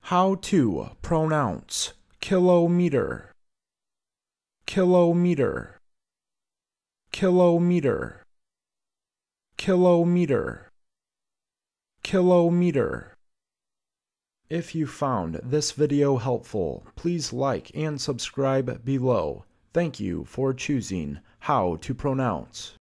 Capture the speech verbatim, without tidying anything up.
How to pronounce kilometer, kilometer, kilometer, kilometer, kilometer. If you found this video helpful, please like and subscribe below. Thank you for choosing How to Pronounce.